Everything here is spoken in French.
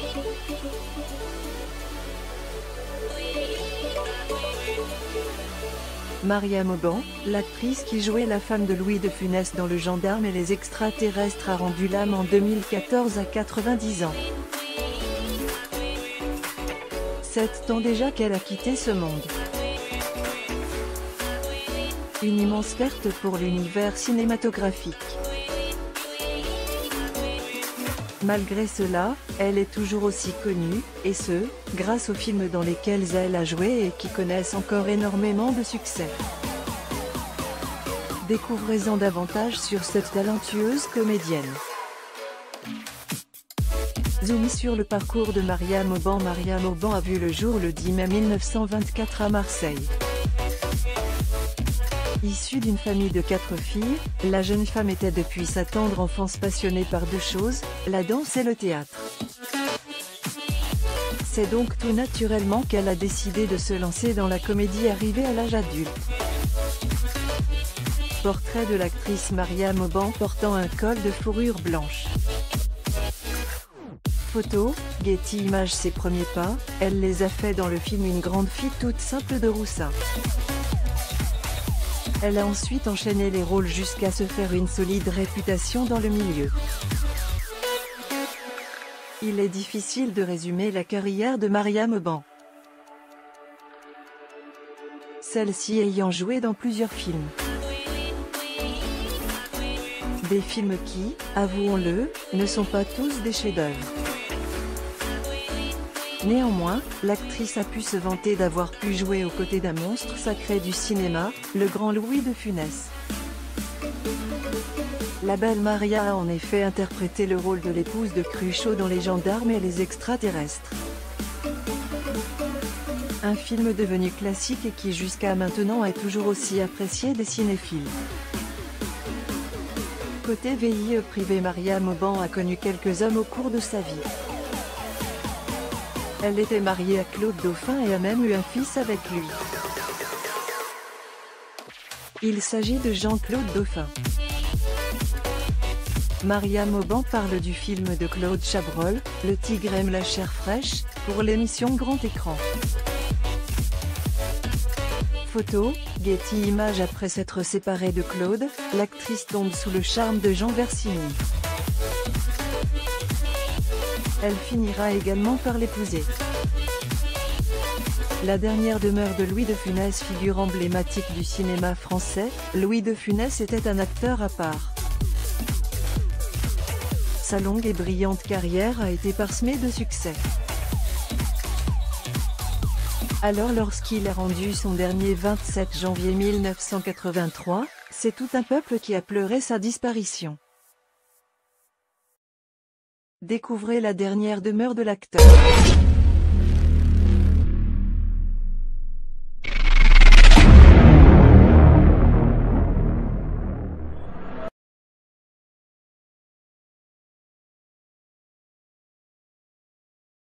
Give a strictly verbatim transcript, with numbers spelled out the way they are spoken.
Maria Mauban, l'actrice qui jouait la femme de Louis de Funès dans Le Gendarme et les Extraterrestres, a rendu l'âme en deux mille quatorze à quatre-vingt-dix ans. Sept ans déjà qu'elle a quitté ce monde. Une immense perte pour l'univers cinématographique. Malgré cela, elle est toujours aussi connue, et ce, grâce aux films dans lesquels elle a joué et qui connaissent encore énormément de succès. Découvrez-en davantage sur cette talentueuse comédienne. Zoom sur le parcours de Maria Mauban. Maria Mauban a vu le jour le dix mai mille neuf cent vingt-quatre à Marseille. Issue d'une famille de quatre filles, la jeune femme était depuis sa tendre enfance passionnée par deux choses, la danse et le théâtre. C'est donc tout naturellement qu'elle a décidé de se lancer dans la comédie arrivée à l'âge adulte. Portrait de l'actrice Maria Mauban portant un col de fourrure blanche. Photo, Getty Images. Ses premiers pas, elle les a fait dans le film Une grande fille toute simple de Roussin. Elle a ensuite enchaîné les rôles jusqu'à se faire une solide réputation dans le milieu. Il est difficile de résumer la carrière de Maria Mauban, celle-ci ayant joué dans plusieurs films. Des films qui, avouons-le, ne sont pas tous des chefs-d'œuvre. Néanmoins, l'actrice a pu se vanter d'avoir pu jouer aux côtés d'un monstre sacré du cinéma, le grand Louis de Funès. La belle Maria a en effet interprété le rôle de l'épouse de Cruchot dans Les Gendarmes et les Extraterrestres. Un film devenu classique et qui jusqu'à maintenant est toujours aussi apprécié des cinéphiles. Côté vie privée, Maria Mauban a connu quelques hommes au cours de sa vie. Elle était mariée à Claude Dauphin et a même eu un fils avec lui. Il s'agit de Jean-Claude Dauphin. Maria Mauban parle du film de Claude Chabrol, Le tigre aime la chair fraîche, pour l'émission Grand Écran. Photo, Getty Images. Après s'être séparée de Claude, l'actrice tombe sous le charme de Jean Versini. Elle finira également par l'épouser. La dernière demeure de Louis de Funès. Figure emblématique du cinéma français, Louis de Funès était un acteur à part. Sa longue et brillante carrière a été parsemée de succès. Alors lorsqu'il a rendu son dernier vingt-sept janvier mille neuf cent quatre-vingt-trois, c'est tout un peuple qui a pleuré sa disparition. Découvrez la dernière demeure de l'acteur.